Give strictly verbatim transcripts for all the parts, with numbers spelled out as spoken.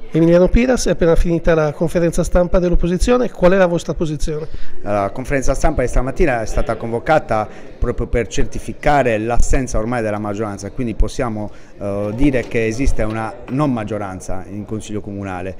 Emiliano Piras, è appena finita la conferenza stampa dell'opposizione, qual è la vostra posizione? La conferenza stampa di stamattina è stata convocata proprio per certificare l'assenza ormai della maggioranza, quindi possiamo eh, dire che esiste una non maggioranza in Consiglio Comunale.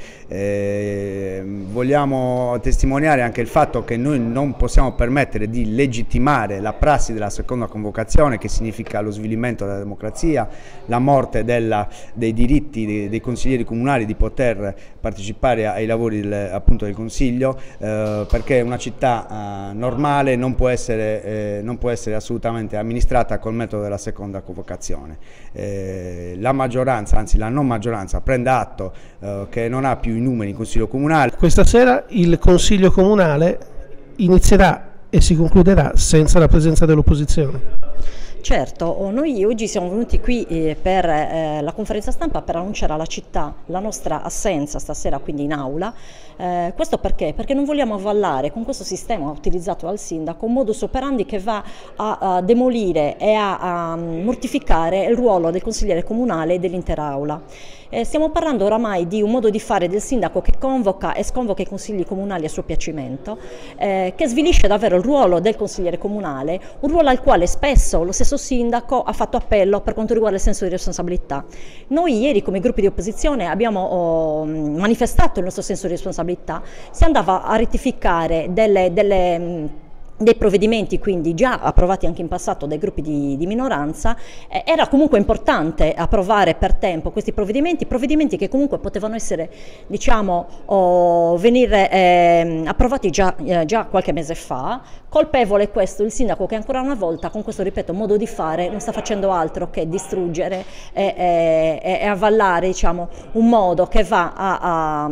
Eh, vogliamo testimoniare anche il fatto che noi non possiamo permettere di legittimare la prassi della seconda convocazione, che significa lo svilimento della democrazia, la morte della, dei diritti dei, dei consiglieri comunali di poter partecipare ai lavori del, appunto del Consiglio, eh, perché una città eh, normale non può essere, eh, non può essere assolutamente amministrata col metodo della seconda convocazione. Eh, la maggioranza, anzi la non maggioranza, prenda atto eh, che non ha più i numeri in Consiglio Comunale. Questa sera il Consiglio Comunale inizierà e si concluderà senza la presenza dell'opposizione. Certo, noi oggi siamo venuti qui eh, per eh, la conferenza stampa per annunciare alla città la nostra assenza stasera, quindi in aula. Eh, questo perché? Perché non vogliamo avvallare con questo sistema utilizzato dal sindaco un modus operandi che va a, a demolire e a, a mortificare il ruolo del consigliere comunale e dell'intera aula. Eh, stiamo parlando oramai di un modo di fare del sindaco che convoca e sconvoca i consigli comunali a suo piacimento, eh, che svilisce davvero il ruolo del consigliere comunale, un ruolo al quale spesso lo stesso sindaco ha fatto appello per quanto riguarda il senso di responsabilità. Noi ieri come gruppi di opposizione abbiamo oh, manifestato il nostro senso di responsabilità, si andava a rettificare delle, delle dei provvedimenti quindi già approvati anche in passato dai gruppi di, di minoranza. Eh, era comunque importante approvare per tempo questi provvedimenti, provvedimenti che comunque potevano essere, diciamo, oh, venire eh, approvati già, eh, già qualche mese fa. Colpevole questo il sindaco che ancora una volta con questo, ripeto, modo di fare non sta facendo altro che distruggere e, e, e avvallare, diciamo, un modo che va a, a,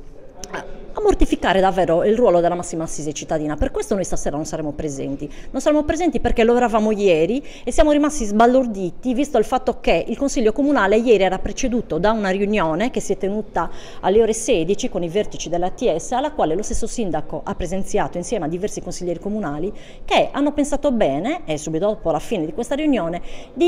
a a mortificare davvero il ruolo della massima assise cittadina. Per questo noi stasera non saremo presenti. Non saremo presenti perché lo eravamo ieri e siamo rimasti sbalorditi visto il fatto che il Consiglio Comunale ieri era preceduto da una riunione che si è tenuta alle ore sedici con i vertici dell'A T S, alla quale lo stesso sindaco ha presenziato insieme a diversi consiglieri comunali che hanno pensato bene, e subito dopo la fine di questa riunione,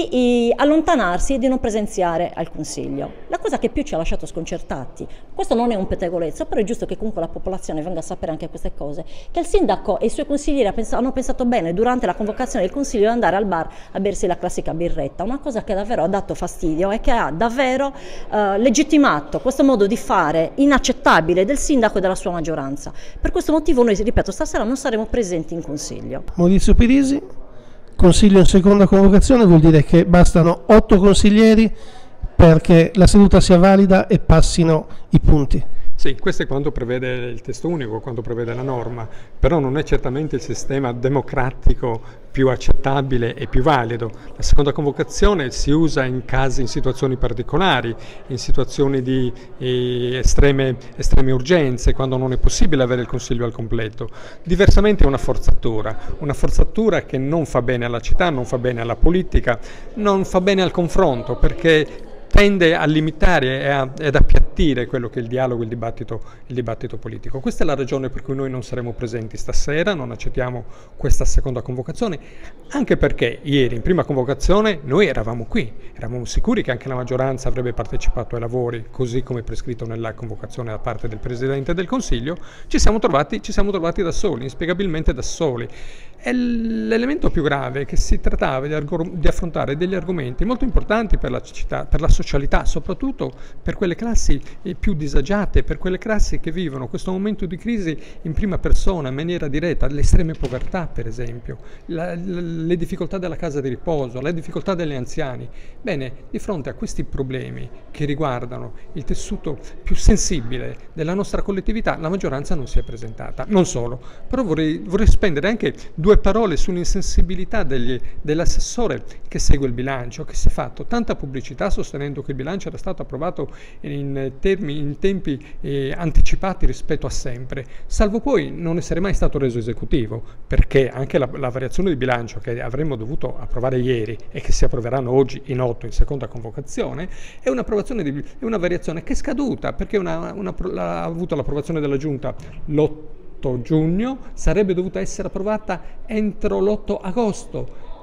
di allontanarsi e di non presenziare al Consiglio. La cosa che più ci ha lasciato sconcertati, questo non è un pettegolezzo, però è giusto che comunque la popolazione venga a sapere anche queste cose, che il sindaco e i suoi consiglieri hanno pensato bene durante la convocazione del consiglio di andare al bar a bersi la classica birretta, una cosa che davvero ha dato fastidio e che ha davvero eh, legittimato questo modo di fare inaccettabile del sindaco e della sua maggioranza. Per questo motivo noi, ripeto, stasera non saremo presenti in consiglio. Maurizio Pirisi, consiglio in seconda convocazione vuol dire che bastano otto consiglieri perché la seduta sia valida e passino i punti. Sì, questo è quanto prevede il testo unico, quanto prevede la norma, però non è certamente il sistema democratico più accettabile e più valido. La seconda convocazione si usa in casi, in situazioni particolari, in situazioni di eh, estreme, estreme urgenze, quando non è possibile avere il Consiglio al completo. Diversamente è una forzatura, una forzatura che non fa bene alla città, non fa bene alla politica, non fa bene al confronto, perché tende a limitare e a, ed appiattire quello che è il dialogo, il dibattito, il dibattito politico. Questa è la ragione per cui noi non saremo presenti stasera, non accettiamo questa seconda convocazione, anche perché ieri in prima convocazione noi eravamo qui, eravamo sicuri che anche la maggioranza avrebbe partecipato ai lavori, così come prescritto nella convocazione da parte del Presidente del Consiglio. Ci siamo trovati, ci siamo trovati da soli, inspiegabilmente da soli. E l'elemento più grave è che si trattava di, di affrontare degli argomenti molto importanti per la città, per la socialità, soprattutto per quelle classi più disagiate, per quelle classi che vivono questo momento di crisi in prima persona, in maniera diretta, l'estreme povertà per esempio, la, la, le difficoltà della casa di riposo, le difficoltà degli anziani. Bene, di fronte a questi problemi che riguardano il tessuto più sensibile della nostra collettività, la maggioranza non si è presentata. Non solo, però vorrei, vorrei spendere anche due Due parole sull'insensibilità dell'assessore che segue il bilancio, che si è fatto tanta pubblicità sostenendo che il bilancio era stato approvato in, termini, in tempi eh, anticipati rispetto a sempre, salvo poi non essere mai stato reso esecutivo, perché anche la, la variazione di bilancio che avremmo dovuto approvare ieri e che si approveranno oggi in otto in seconda convocazione è un'approvazione di, è una variazione che è scaduta, perché una, una, ha avuto l'approvazione della Giunta l'otto giugno, sarebbe dovuta essere approvata entro l'otto agosto.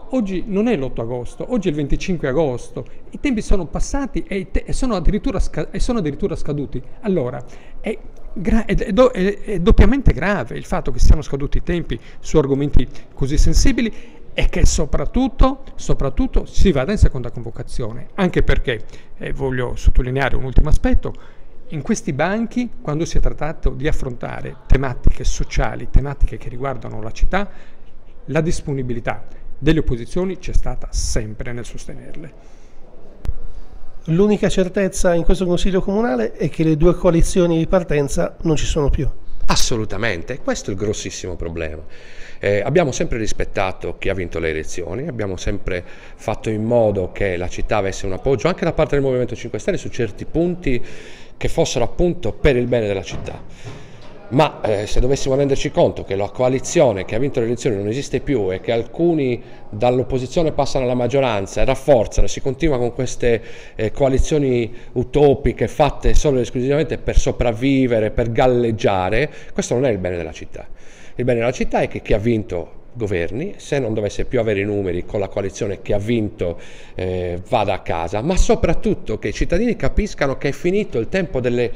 oggi non è l'otto agosto, oggi è il venticinque agosto, i tempi sono passati e, te- e, sono, addirittura e sono addirittura scaduti. Allora, è, gra- è, do- è, è doppiamente grave il fatto che siano scaduti i tempi su argomenti così sensibili e che soprattutto, soprattutto si vada in seconda convocazione, anche perché, eh, voglio sottolineare un ultimo aspetto, in questi banchi, quando si è trattato di affrontare tematiche sociali, tematiche che riguardano la città, la disponibilità delle opposizioni c'è stata sempre nel sostenerle. L'unica certezza in questo Consiglio Comunale è che le due coalizioni di partenza non ci sono più. Assolutamente, questo è il grossissimo problema. Eh, abbiamo sempre rispettato chi ha vinto le elezioni, abbiamo sempre fatto in modo che la città avesse un appoggio anche da parte del Movimento cinque Stelle su certi punti che fossero appunto per il bene della città. Ma eh, se dovessimo renderci conto che la coalizione che ha vinto le elezioni non esiste più e che alcuni dall'opposizione passano alla maggioranza e rafforzano e si continua con queste eh, coalizioni utopiche fatte solo ed esclusivamente per sopravvivere, per galleggiare, questo non è il bene della città. Il bene della città è che chi ha vinto governi, se non dovesse più avere i numeri con la coalizione che ha vinto eh, vada a casa, ma soprattutto che i cittadini capiscano che è finito il tempo delle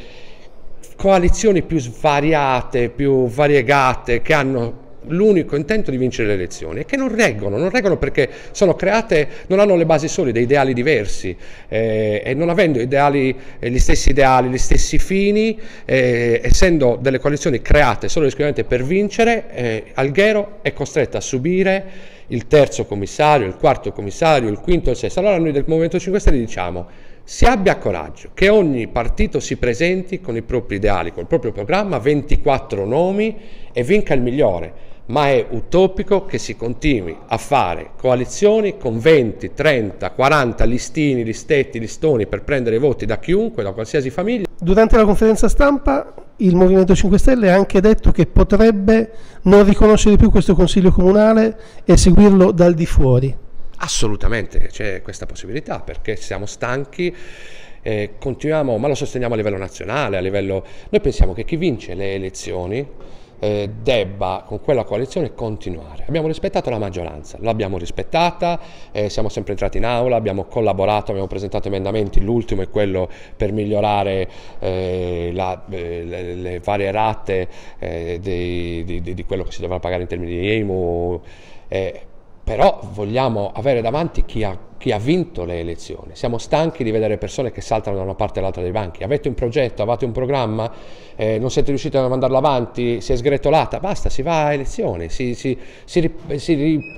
coalizioni più svariate, più variegate, che hanno l'unico intento di vincere le elezioni e che non reggono, non reggono perché sono create, non hanno le basi solide, ideali diversi eh, e non avendo ideali, eh, gli stessi ideali, gli stessi fini, eh, essendo delle coalizioni create solo ed esclusivamente per vincere, eh, Alghero è costretto a subire il terzo commissario, il quarto commissario, il quinto e il sesto. Allora noi del Movimento cinque Stelle diciamo: si abbia coraggio, che ogni partito si presenti con i propri ideali, col proprio programma, ventiquattro nomi e vinca il migliore, ma è utopico che si continui a fare coalizioni con venti, trenta, quaranta listini, listetti, listoni per prendere voti da chiunque, da qualsiasi famiglia. Durante la conferenza stampa il Movimento cinque Stelle ha anche detto che potrebbe non riconoscere più questo Consiglio Comunale e seguirlo dal di fuori. Assolutamente c'è questa possibilità, perché siamo stanchi, eh, continuiamo, ma lo sosteniamo a livello nazionale, a livello... Noi pensiamo che chi vince le elezioni eh, debba con quella coalizione continuare. Abbiamo rispettato la maggioranza, l'abbiamo rispettata, eh, siamo sempre entrati in aula, abbiamo collaborato, abbiamo presentato emendamenti, l'ultimo è quello per migliorare eh, la, eh, le, le varie rate eh, di, di, di quello che si dovrà pagare in termini di I M U, eh, però vogliamo avere davanti chi ha, chi ha vinto le elezioni. Siamo stanchi di vedere persone che saltano da una parte all'altra dei banchi. Avete un progetto, avete un programma, eh, non siete riusciti a mandarlo avanti, si è sgretolata, basta, si va a elezioni, si, si, si, si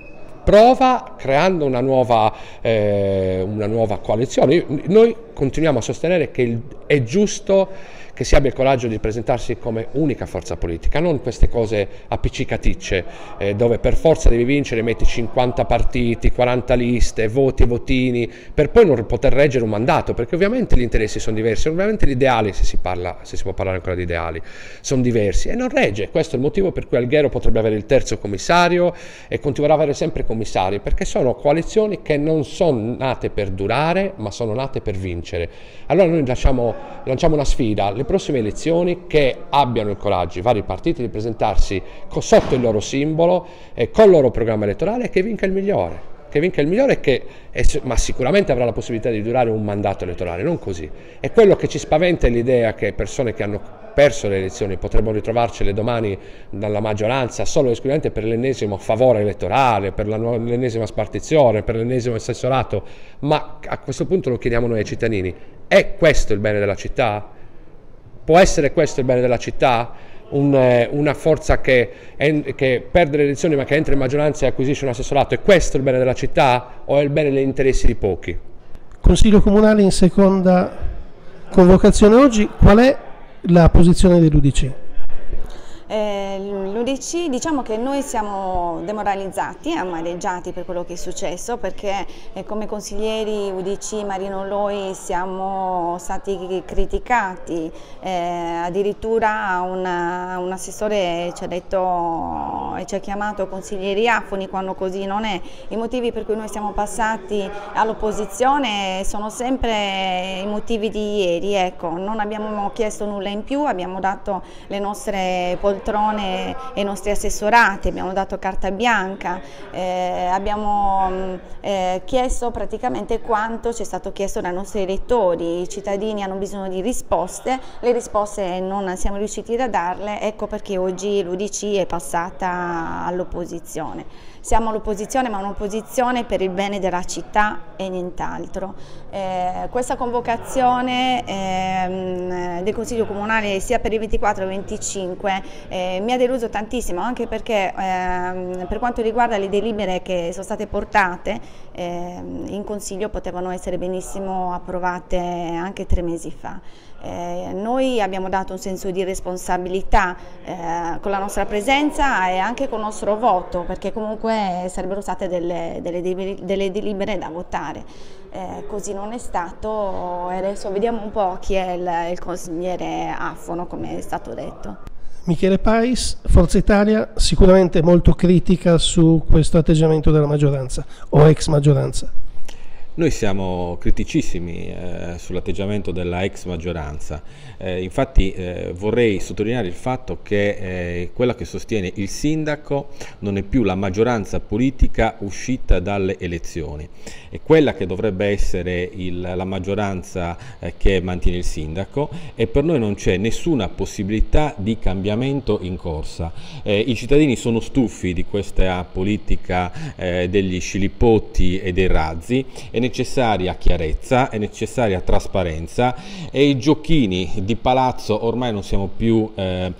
riprova creando una nuova, eh, una nuova coalizione. Noi continuiamo a sostenere che il, è giusto che si abbia il coraggio di presentarsi come unica forza politica, non queste cose appiccicaticce eh, dove per forza devi vincere, metti cinquanta partiti, quaranta liste, voti e votini, per poi non poter reggere un mandato, perché ovviamente gli interessi sono diversi, ovviamente gli ideali, se si parla, se si può parlare ancora di ideali, sono diversi e non regge. Questo è il motivo per cui Alghero potrebbe avere il terzo commissario e continuerà ad avere sempre commissari, perché sono coalizioni che non sono nate per durare, ma sono nate per vincere. Allora noi lanciamo, lanciamo una sfida: le prossime elezioni che abbiano il coraggio i vari partiti di presentarsi sotto il loro simbolo e con il loro programma elettorale, e che vinca il migliore, che vinca il migliore che, ma sicuramente avrà la possibilità di durare un mandato elettorale, non così. E quello che ci spaventa è l'idea che persone che hanno perso le elezioni potrebbero ritrovarcele domani dalla maggioranza solo e esclusivamente per l'ennesimo favore elettorale, per l'ennesima spartizione, per l'ennesimo assessorato. Ma a questo punto lo chiediamo noi ai cittadini: è questo il bene della città? Può essere questo il bene della città? Un, eh, una forza che, è, che perde le elezioni ma che entra in maggioranza e acquisisce un assessorato, è questo il bene della città o è il bene degli interessi di pochi? Consiglio Comunale in seconda convocazione oggi, qual è la posizione dell'U D C? Eh, L'U D C, diciamo che noi siamo demoralizzati, amareggiati per quello che è successo, perché eh, come consiglieri U D C Marino Loi siamo stati criticati, eh, addirittura una, un assessore ci ha detto e ci ha chiamato consiglieri afoni, quando così non è. I motivi per cui noi siamo passati all'opposizione sono sempre i motivi di ieri, ecco. Non abbiamo chiesto nulla in più, abbiamo dato le nostre poltrone poltrone e i nostri assessorati, abbiamo dato carta bianca, eh, abbiamo eh, chiesto praticamente quanto ci è stato chiesto dai nostri elettori. I cittadini hanno bisogno di risposte, le risposte non siamo riusciti a darle, ecco perché oggi l'U D C è passata all'opposizione. Siamo all'opposizione, ma un'opposizione per il bene della città e nient'altro. Eh, questa convocazione eh, del Consiglio Comunale sia per il ventiquattro che il venticinque eh, mi ha deluso tantissimo, anche perché eh, per quanto riguarda le delibere che sono state portate eh, in Consiglio potevano essere benissimo approvate anche tre mesi fa. Eh, noi abbiamo dato un senso di responsabilità eh, con la nostra presenza e anche con il nostro voto, perché comunque sarebbero state delle, delle, delle delibere da votare. Eh, così non è stato e adesso vediamo un po' chi è il, il consigliere Affono, come è stato detto. Michele Pais, Forza Italia, sicuramente molto critica su questo atteggiamento della maggioranza o ex maggioranza. Noi siamo criticissimi eh, sull'atteggiamento della ex maggioranza, eh, infatti eh, vorrei sottolineare il fatto che eh, quella che sostiene il sindaco non è più la maggioranza politica uscita dalle elezioni, è quella che dovrebbe essere il, la maggioranza eh, che mantiene il sindaco, e per noi non c'è nessuna possibilità di cambiamento in corsa. Eh, I cittadini sono stufi di questa politica eh, degli scilippotti e dei razzi. È necessaria chiarezza, è necessaria trasparenza, e i giochini di palazzo ormai non siamo più eh,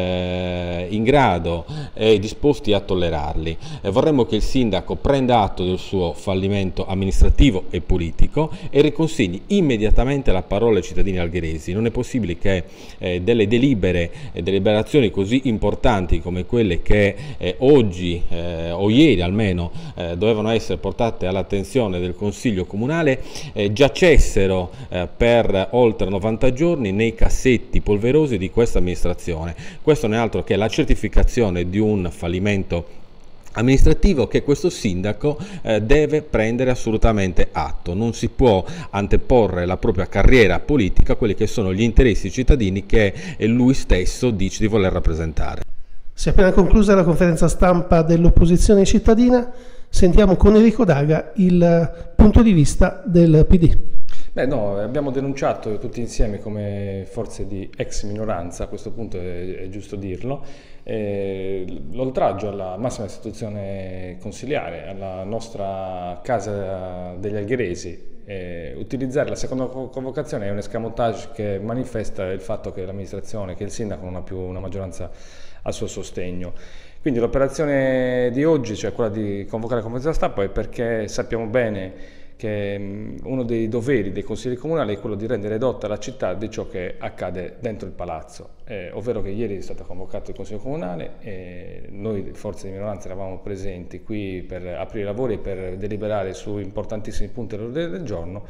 eh, in grado e disposti a tollerarli. Eh, vorremmo che il sindaco prenda atto del suo fallimento amministrativo e politico e riconsegni immediatamente la parola ai cittadini algheresi. Non è possibile che eh, delle delibere e deliberazioni così importanti come quelle che eh, oggi eh, o ieri almeno eh, dovevano essere portate all'attenzione del Consiglio Comunale eh, giacessero eh, per oltre novanta giorni nei cassetti polverosi di questa amministrazione. Questo non è altro che la certificazione di un fallimento amministrativo che questo sindaco eh, deve prendere assolutamente atto. Non si può anteporre la propria carriera politica a quelli che sono gli interessi cittadini che lui stesso dice di voler rappresentare. Si è appena conclusa la conferenza stampa dell'opposizione cittadina. Sentiamo con Enrico Daga il punto di vista del P D. Beh, no, abbiamo denunciato tutti insieme come forze di ex minoranza, a questo punto è, è giusto dirlo, eh, l'oltraggio alla massima istituzione consiliare, alla nostra casa degli algheresi. Eh, utilizzare la seconda convocazione è un escamotage che manifesta il fatto che l'amministrazione, che il sindaco non ha più una maggioranza al suo sostegno. Quindi l'operazione di oggi, cioè quella di convocare la conferenza stampa, è perché sappiamo bene che uno dei doveri dei consigli comunali è quello di rendere edotta la città di ciò che accade dentro il palazzo, eh, ovvero che ieri è stato convocato il consiglio comunale e noi forze di minoranza eravamo presenti qui per aprire i lavori e per deliberare su importantissimi punti dell'ordine del giorno.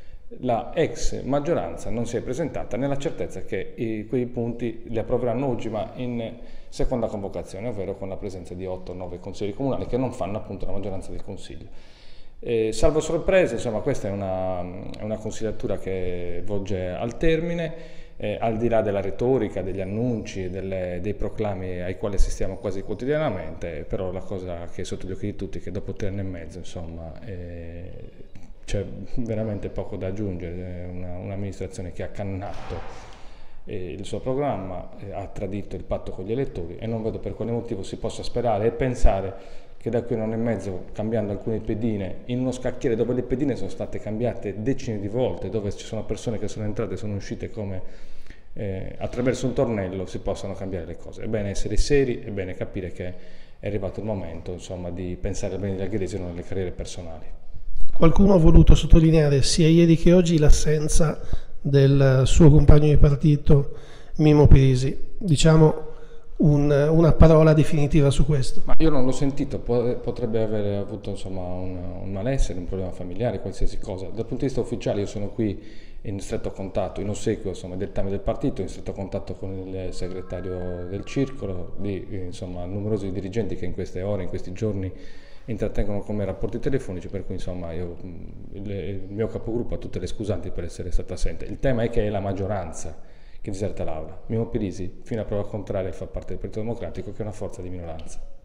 La ex maggioranza non si è presentata nella certezza che i, quei punti li approveranno oggi, ma in seconda convocazione, ovvero con la presenza di otto o nove consigli comunali che non fanno appunto la maggioranza del Consiglio. Eh, salvo sorprese, insomma, questa è una, è una consigliatura che volge al termine, eh, al di là della retorica, degli annunci, delle, dei proclami ai quali assistiamo quasi quotidianamente, però la cosa che è sotto gli occhi di tutti è che dopo tre anni e mezzo, insomma, eh, c'è veramente poco da aggiungere. Un'amministrazione un che ha cannato eh, il suo programma, eh, ha tradito il patto con gli elettori e non vedo per quale motivo si possa sperare e pensare che da qui a un anno e mezzo, cambiando alcune pedine, in uno scacchiere dove le pedine sono state cambiate decine di volte, dove ci sono persone che sono entrate e sono uscite come eh, attraverso un tornello, si possano cambiare le cose. È bene essere seri, è bene capire che è arrivato il momento, insomma, di pensare al bene degli algheresi e non alle carriere personali. Qualcuno ha voluto sottolineare sia ieri che oggi l'assenza del suo compagno di partito Mimmo Pirisi. Diciamo un, una parola definitiva su questo. Ma io non l'ho sentito, potrebbe aver avuto insomma un, un malessere, un problema familiare, qualsiasi cosa. Dal punto di vista ufficiale io sono qui in stretto contatto, in ossequio insomma, del tame del partito, in stretto contatto con il segretario del circolo, di insomma, numerosi dirigenti che in queste ore, in questi giorni intrattengono con me rapporti telefonici, per cui insomma io, il, il mio capogruppo ha tutte le scusanti per essere stato assente. Il tema è che è la maggioranza che diserta l'aula. Mimo Pirisi, fino a prova contraria, fa parte del Partito Democratico, che è una forza di minoranza.